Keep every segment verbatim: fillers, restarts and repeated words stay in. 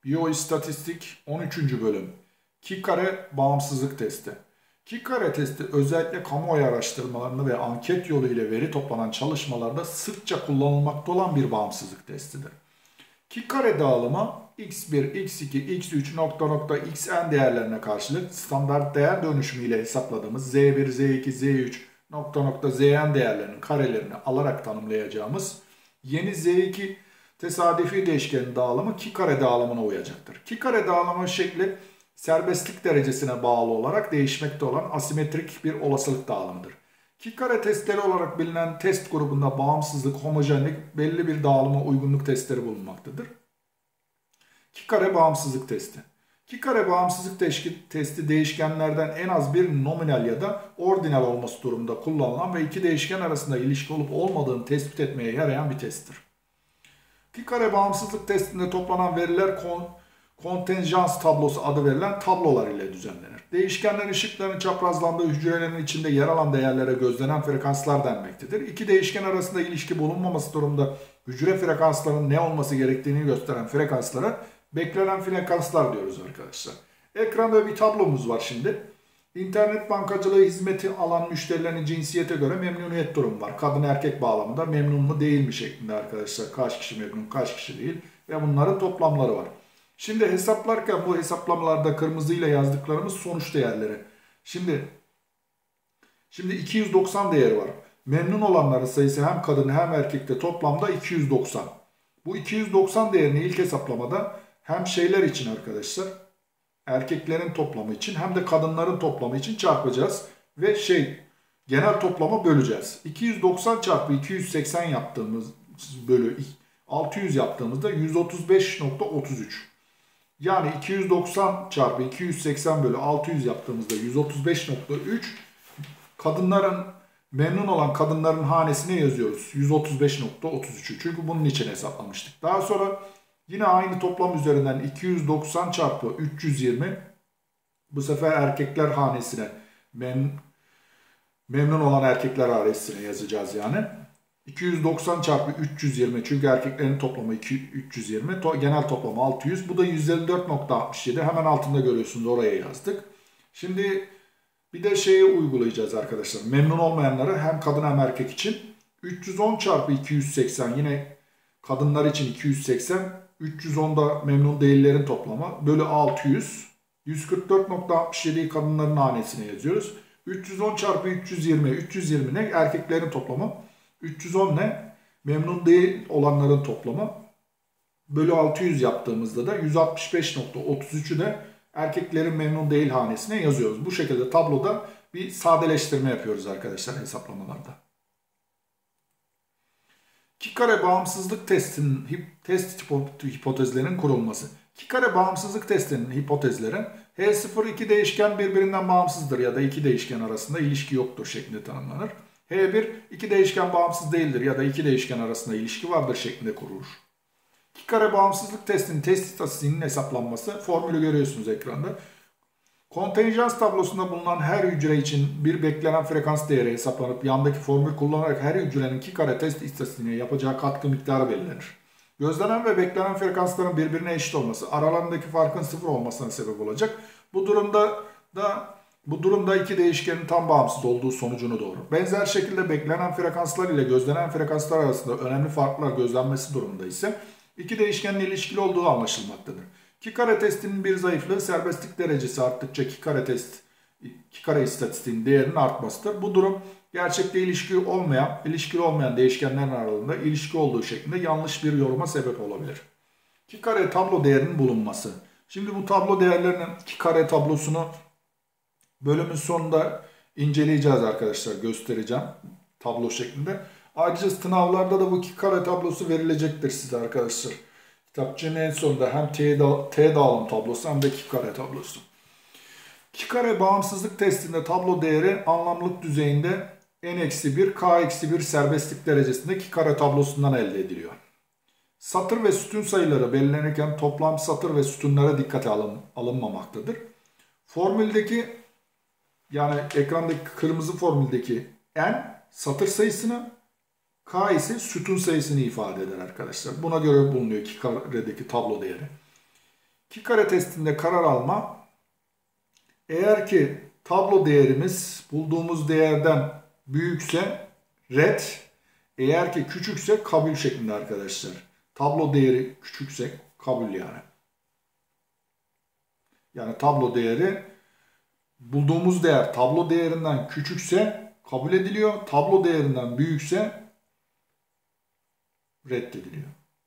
Biyoistatistik on üçüncü bölüm. Kikare bağımsızlık testi. Kikare testi özellikle kamuoyu araştırmalarında ve anket yoluyla veri toplanan çalışmalarda sıkça kullanılmakta olan bir bağımsızlık testidir. Kikare dağılımı x bir, x iki, x üç, nokta nokta xn değerlerine karşılık standart değer dönüşümüyle hesapladığımız z bir, z iki, z üç, nokta nokta zn değerlerinin karelerini alarak tanımlayacağımız yeni z iki tesadüfi değişkenin dağılımı Kikare dağılımına uyacaktır. Kikare dağılımı şekli serbestlik derecesine bağlı olarak değişmekte olan asimetrik bir olasılık dağılımıdır. Kikare testleri olarak bilinen test grubunda bağımsızlık, homojenlik, belli bir dağılıma uygunluk testleri bulunmaktadır. Kikare bağımsızlık testi. Kikare bağımsızlık testi değişkenlerden en az bir nominal ya da ordinal olması durumunda kullanılan ve iki değişken arasında ilişki olup olmadığını tespit etmeye yarayan bir testtir. Kikare bağımsızlık testinde toplanan veriler kon kontenjans tablosu adı verilen tablolar ile düzenlenir. Değişkenler ışıkların çaprazlandığı hücrelerin içinde yer alan değerlere gözlenen frekanslar denmektedir. İki değişken arasında ilişki bulunmaması durumunda hücre frekanslarının ne olması gerektiğini gösteren frekanslara beklenen frekanslar diyoruz arkadaşlar. Ekranda bir tablomuz var şimdi. İnternet bankacılığı hizmeti alan müşterilerin cinsiyete göre memnuniyet durumu var. Kadın erkek bağlamında memnun mu değil mi şeklinde arkadaşlar. Kaç kişi memnun, kaç kişi değil ve bunların toplamları var. Şimdi hesaplarken bu hesaplamalarda kırmızıyla yazdıklarımız sonuç değerleri. Şimdi şimdi iki yüz doksan değeri var. Memnun olanların sayısı hem kadın hem erkekte toplamda iki yüz doksan. Bu iki yüz doksan değerini ilk hesaplamada hem şeyler için arkadaşlar, erkeklerin toplamı için hem de kadınların toplamı için çarpacağız ve şey genel toplamı böleceğiz. iki yüz doksan çarpı iki yüz seksen yaptığımız bölü altı yüz yaptığımızda yüz otuz beş nokta otuz üç. Yani iki yüz doksan çarpı iki yüz seksen bölü altı yüz yaptığımızda yüz otuz beş nokta üç, kadınların memnun olan kadınların hanesine yazıyoruz. yüz otuz beş nokta otuz üç'ü. Çünkü bunun için hesaplamıştık. Daha sonra yine aynı toplam üzerinden iki yüz doksan çarpı üç yüz yirmi, bu sefer erkekler hanesine mem memnun olan erkekler hanesine yazacağız yani. iki yüz doksan çarpı üç yüz yirmi, çünkü erkeklerin toplamı üç yüz yirmi, to genel toplamı altı yüz. Bu da yüz elli dört nokta altmış yedi. Hemen altında görüyorsunuz, oraya yazdık. Şimdi bir de şeyi uygulayacağız arkadaşlar. Memnun olmayanları hem kadın hem erkek için. üç yüz on çarpı iki yüz seksen, yine kadınlar için iki yüz seksen. üç yüz on da memnun değillerin toplamı. Bölü altı yüz. yüz kırk dört nokta altmış yedi'yi kadınların hanesine yazıyoruz. üç yüz on çarpı üç yüz yirmi. üç yüz yirmi ne? Erkeklerin toplamı. üç yüz on ne? Memnun değil olanların toplamı. Bölü altı yüz yaptığımızda da yüz altmış beş nokta otuz üç'ü de erkeklerin memnun değil hanesine yazıyoruz. Bu şekilde tabloda bir sadeleştirme yapıyoruz arkadaşlar hesaplamalarda. Kikare bağımsızlık testinin test hipotezlerinin kurulması. Kikare bağımsızlık testinin hipotezleri H sıfır iki değişken birbirinden bağımsızdır ya da iki değişken arasında ilişki yoktur şeklinde tanımlanır. H bir iki değişken bağımsız değildir ya da iki değişken arasında ilişki vardır şeklinde kurulur. Kikare bağımsızlık testinin test istatistiğinin hesaplanması formülü görüyorsunuz ekranda. Kontenjans tablosunda bulunan her hücre için bir beklenen frekans değeri hesaplanıp yandaki formül kullanarak her hücrenin Kikare test istatistiğine yapacağı katkı miktarı belirlenir. Gözlenen ve beklenen frekansların birbirine eşit olması aralarındaki farkın sıfır olmasına sebep olacak. Bu durumda da Bu durumda iki değişkenin tam bağımsız olduğu sonucunu doğurur. Benzer şekilde beklenen frekanslar ile gözlenen frekanslar arasında önemli farklar gözlenmesi durumunda ise iki değişkenin ilişkili olduğu anlaşılmaktadır. Kikare testinin bir zayıflığı serbestlik derecesi arttıkça Kikare test, Kikare istatistiğinin değerinin artmasıdır. Bu durum gerçekte ilişki olmayan, ilişkili olmayan değişkenlerin arasında ilişki olduğu şeklinde yanlış bir yoruma sebep olabilir. Kikare tablo değerinin bulunması. Şimdi bu tablo değerlerinin Kikare tablosunu bölümün sonunda inceleyeceğiz arkadaşlar, göstereceğim tablo şeklinde. Ayrıca sınavlarda da bu Kikare tablosu verilecektir size arkadaşlar. Kitapçığın en sonunda hem T, da T dağılım tablosu hem de Kikare tablosu. Kikare bağımsızlık testinde tablo değeri anlamlılık düzeyinde n eksi bir, k eksi bir serbestlik derecesinde Kikare tablosundan elde ediliyor. Satır ve sütun sayıları belirlenirken toplam satır ve sütunlara dikkate alın, alınmamaktadır. Formüldeki, yani ekrandaki kırmızı formüldeki n satır sayısını, k ise sütun sayısını ifade eder arkadaşlar. Buna göre bulunuyor Kikare'deki tablo değeri. iki kare testinde karar alma, eğer ki tablo değerimiz bulduğumuz değerden büyükse red, eğer ki küçükse kabul şeklinde arkadaşlar. Tablo değeri küçükse kabul yani. Yani tablo değeri, bulduğumuz değer tablo değerinden küçükse kabul ediliyor. Tablo değerinden büyükse reddediliyor.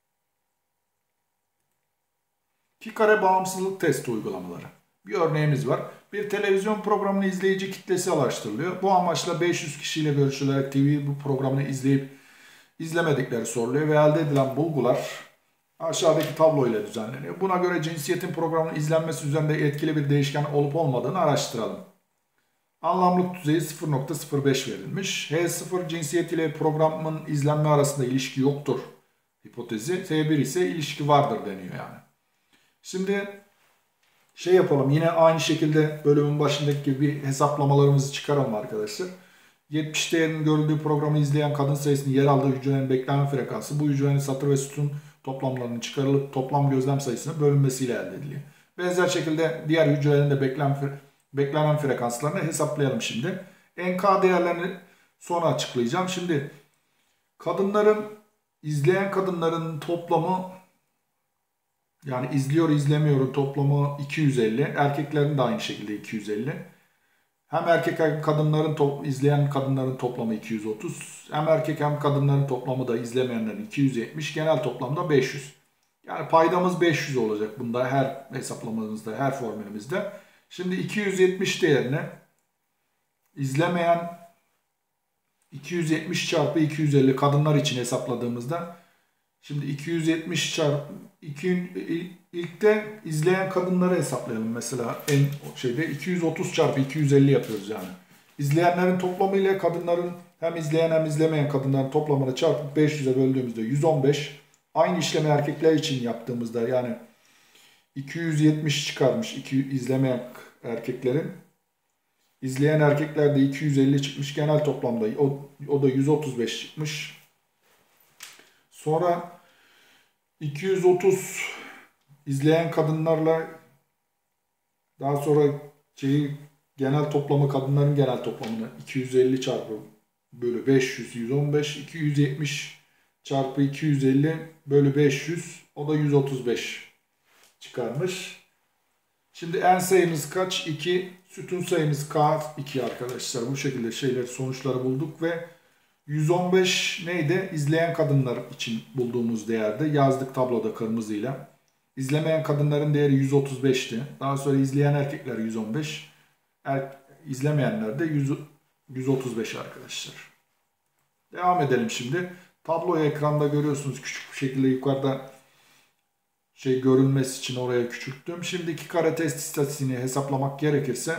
İki kare bağımsızlık testi uygulamaları. Bir örneğimiz var. Bir televizyon programının izleyici kitlesi araştırılıyor. Bu amaçla beş yüz kişiyle görüşülerek T V bu programını izleyip izlemedikleri soruluyor ve elde edilen bulgular aşağıdaki tablo ile düzenleniyor. Buna göre cinsiyetin programın izlenmesi üzerinde etkili bir değişken olup olmadığını araştıralım. Anlamlık düzeyi sıfır nokta sıfır beş verilmiş. H sıfır cinsiyet ile programın izlenme arasında ilişki yoktur hipotezi. T bir ise ilişki vardır deniyor yani. Şimdi şey yapalım, yine aynı şekilde bölümün başındaki gibi hesaplamalarımızı çıkaralım arkadaşlar. yetmiş değerinin görüldüğü programı izleyen kadın sayısının yer aldığı hücrenin beklenen frekansı bu hücrenin satır ve sütun toplamlarının çıkarılıp toplam gözlem sayısına bölünmesiyle elde ediliyor. Benzer şekilde diğer hücrelerin de beklenen, beklenen frekanslarını hesaplayalım şimdi. N K değerlerini sonra açıklayacağım. Şimdi kadınların, izleyen kadınların toplamı, yani izliyor izlemiyorun toplamı iki yüz elli. Erkeklerin de aynı şekilde iki yüz elli. Hem erkek hem kadınların top, izleyen kadınların toplamı iki yüz otuz. Hem erkek hem kadınların toplamı da izlemeyenlerin iki yüz yetmiş. Genel toplamda beş yüz. Yani paydamız beş yüz olacak bunda her hesaplamamızda, her formülümüzde. Şimdi iki yüz yetmiş değerini izlemeyen iki yüz yetmiş çarpı iki yüz elli kadınlar için hesapladığımızda, şimdi iki yüz yetmiş çarpı iki, ilkte izleyen kadınları hesaplayalım mesela, en şeyde iki yüz otuz çarpı iki yüz elli yapıyoruz yani. İzleyenlerin toplamı ile kadınların, hem izleyen hem izlemeyen kadınların toplamını çarpıp beş yüze böldüğümüzde yüz on beş. Aynı işlemi erkekler için yaptığımızda yani iki yüz yetmiş çıkarmış iki, izlemeyen erkeklerin. İzleyen erkeklerde iki yüz elli çıkmış, genel toplamda o, o da yüz otuz beş çıkmış. Sonra iki yüz otuz izleyen kadınlarla, daha sonra şeyi, genel toplamı, kadınların genel toplamını iki yüz elli çarpı bölü beş yüz, yüz on beş. iki yüz yetmiş çarpı iki yüz elli bölü beş yüz, o da yüz otuz beş çıkarmış. Şimdi en sayımız kaç? iki. Sütun sayımız K iki arkadaşlar. Bu şekilde şeyler, sonuçları bulduk ve yüz on beş neydi? İzleyen kadınlar için bulduğumuz değerde. Yazdık tabloda kırmızıyla. İzlemeyen kadınların değeri yüz otuz beşti. Daha sonra izleyen erkekler yüz on beş. Er, izlemeyenler de yüz otuz beş arkadaşlar. Devam edelim şimdi. Tabloyu ekranda görüyorsunuz. Küçük bir şekilde yukarıda şey görünmesi için oraya küçülttüm. Şimdi iki kare test istatistiğini hesaplamak gerekirse,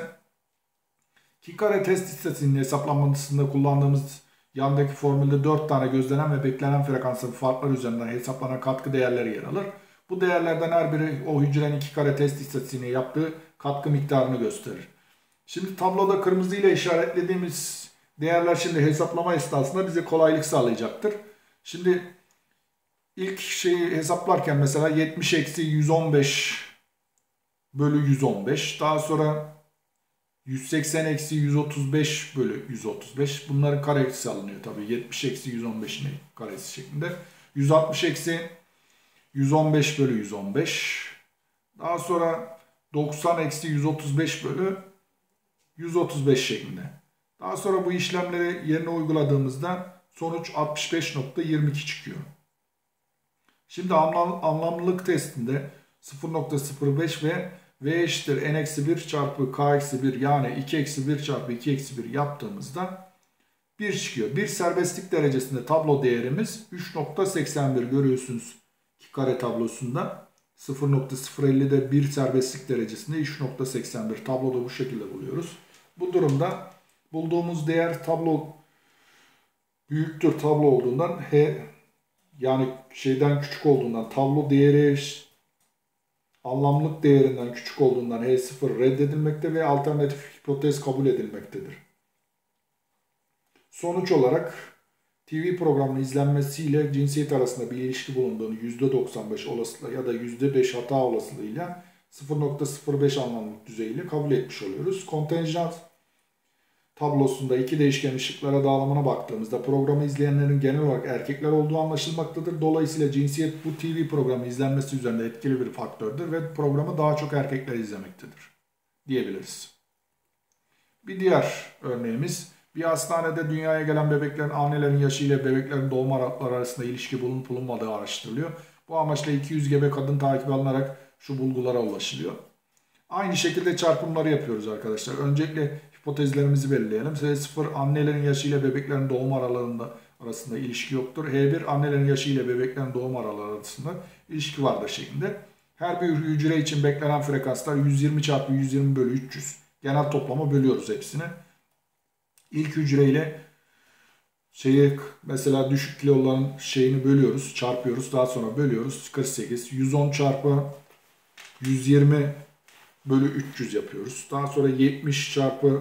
iki kare test istatistiğinin hesaplanmasında kullandığımız yandaki formülde dört tane gözlenen ve beklenen frekansın farkları üzerinden hesaplanan katkı değerleri yer alır. Bu değerlerden her biri o hücrenin iki kare test istatistiğine yaptığı katkı miktarını gösterir. Şimdi tabloda kırmızı ile işaretlediğimiz değerler şimdi hesaplama esnasında bize kolaylık sağlayacaktır. Şimdi ilk şeyi hesaplarken mesela yetmiş eksi yüz on beş bölü yüz on beş. Daha sonra yüz seksen eksi yüz otuz beş bölü yüz otuz beş. Bunların karesi alınıyor tabii. yetmiş eksi yüz on beşin karesi şeklinde. yüz altmış eksi yüz on beş bölü yüz on beş. Daha sonra doksan eksi yüz otuz beş bölü yüz otuz beş şeklinde. Daha sonra bu işlemleri yerine uyguladığımızda sonuç altmış beş nokta yirmi iki çıkıyor. Şimdi anlam, anlamlılık testinde sıfır nokta sıfır beş ve V eşittir n eksi bir çarpı k eksi bir, yani iki eksi bir çarpı iki eksi bir yaptığımızda bir çıkıyor. Bir serbestlik derecesinde tablo değerimiz üç nokta seksen bir görüyorsunuz iki kare tablosunda. sıfır nokta sıfır elli'de bir serbestlik derecesinde üç nokta seksen bir tabloda bu şekilde buluyoruz. Bu durumda bulduğumuz değer tablo büyüktür tablo olduğundan, H yani şeyden küçük olduğundan, tablo değeri anlamlık değerinden küçük olduğundan H sıfır reddedilmekte ve alternatif hipotez kabul edilmektedir. Sonuç olarak T V programının izlenmesiyle cinsiyet arasında bir ilişki bulunduğunu yüzde doksan beş olasılıkla ya da yüzde beş hata olasılığıyla sıfır nokta sıfır beş anlamlık düzeyiyle kabul etmiş oluyoruz. Kontenjan tablosunda iki değişken ışıklara dağılımına baktığımızda programı izleyenlerin genel olarak erkekler olduğu anlaşılmaktadır. Dolayısıyla cinsiyet bu T V programı izlenmesi üzerinde etkili bir faktördür ve programı daha çok erkekler izlemektedir diyebiliriz. Bir diğer örneğimiz, bir hastanede dünyaya gelen bebeklerin annelerin yaşı ile bebeklerin doğum aralıkları arasında ilişki bulunup bulunmadığı araştırılıyor. Bu amaçla iki yüz gebe kadın takip alınarak şu bulgulara ulaşılıyor. Aynı şekilde çarpımları yapıyoruz arkadaşlar. Öncelikle hipotezlerimizi belirleyelim. S sıfır annelerin yaşı ile bebeklerin doğum aralarında arasında ilişki yoktur. H bir annelerin yaşı ile bebeklerin doğum araları arasında ilişki vardır şeklinde. Her bir hücre için beklenen frekanslar yüz yirmi çarpı yüz yirmi bölü üç yüz. Genel toplama bölüyoruz hepsini. İlk hücreyle şeyi mesela düşük kiloların şeyini bölüyoruz, çarpıyoruz. Daha sonra bölüyoruz. kırk sekiz. yüz on çarpı yüz yirmi bölü üç yüz yapıyoruz. Daha sonra yetmiş çarpı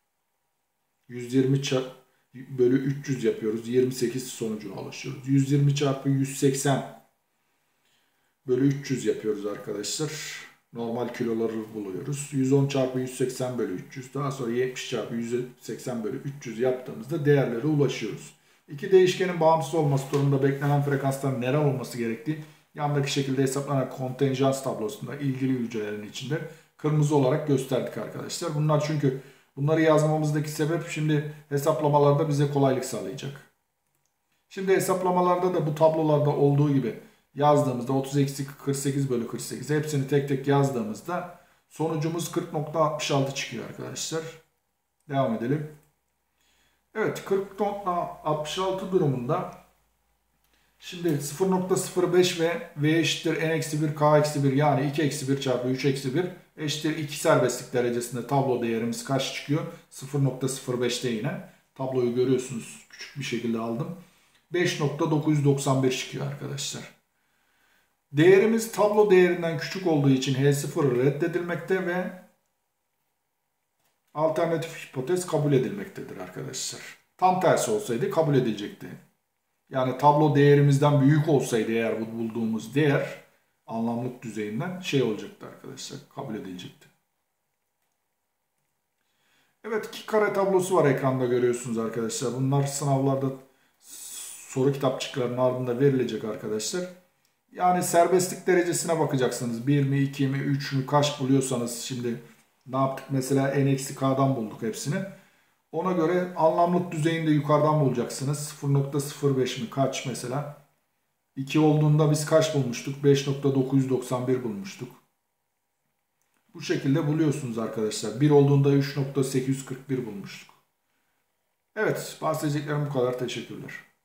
yüz yirmi bölü üç yüz yapıyoruz. yirmi sekiz sonucuna ulaşıyoruz. yüz yirmi çarpı yüz seksen bölü üç yüz yapıyoruz arkadaşlar. Normal kiloları buluyoruz. yüz on çarpı yüz seksen bölü üç yüz. Daha sonra yetmiş çarpı yüz seksen bölü üç yüz yaptığımızda değerlere ulaşıyoruz. İki değişkenin bağımsız olması durumunda beklenen frekansların nerel olması gerektiği yandaki şekilde hesaplanan kontenjans tablosunda ilgili hücrelerin içinde kırmızı olarak gösterdik arkadaşlar. Bunlar çünkü bunları yazmamızdaki sebep şimdi hesaplamalarda bize kolaylık sağlayacak. Şimdi hesaplamalarda da bu tablolarda olduğu gibi yazdığımızda otuz eksi kırk sekiz bölü kırk sekiz hepsini tek tek yazdığımızda sonucumuz kırk nokta altmış altı çıkıyor arkadaşlar. Devam edelim. Evet, kırk nokta altmış altı durumunda şimdi sıfır nokta sıfır beş ve V eşittir N eksi bir K eksi bir yani iki eksi bir çarpı üç eksi bir eşittir iki serbestlik derecesinde tablo değerimiz kaç çıkıyor? sıfır nokta sıfır beşte yine. Tabloyu görüyorsunuz, küçük bir şekilde aldım. beş nokta dokuz yüz doksan bir çıkıyor arkadaşlar. Değerimiz tablo değerinden küçük olduğu için H sıfır reddedilmekte ve alternatif hipotez kabul edilmektedir arkadaşlar. Tam tersi olsaydı kabul edilecekti. Yani tablo değerimizden büyük olsaydı eğer bu bulduğumuz değer anlamlık düzeyinden şey olacaktı arkadaşlar, kabul edilecekti. Evet, iki kare tablosu var ekranda görüyorsunuz arkadaşlar. Bunlar sınavlarda soru kitapçıklarının ardında verilecek arkadaşlar. Yani serbestlik derecesine bakacaksınız. bir mi, iki mi, üç mü, kaç buluyorsanız şimdi ne yaptık? Mesela n-k'dan bulduk hepsini. Ona göre anlamlık düzeyinde yukarıdan bulacaksınız. sıfır nokta sıfır beş mi, kaç mesela? iki olduğunda biz kaç bulmuştuk? beş nokta dokuz yüz doksan bir bulmuştuk. Bu şekilde buluyorsunuz arkadaşlar. bir olduğunda üç nokta sekiz yüz kırk bir bulmuştuk. Evet, bahsedeceklerim bu kadar. Teşekkürler.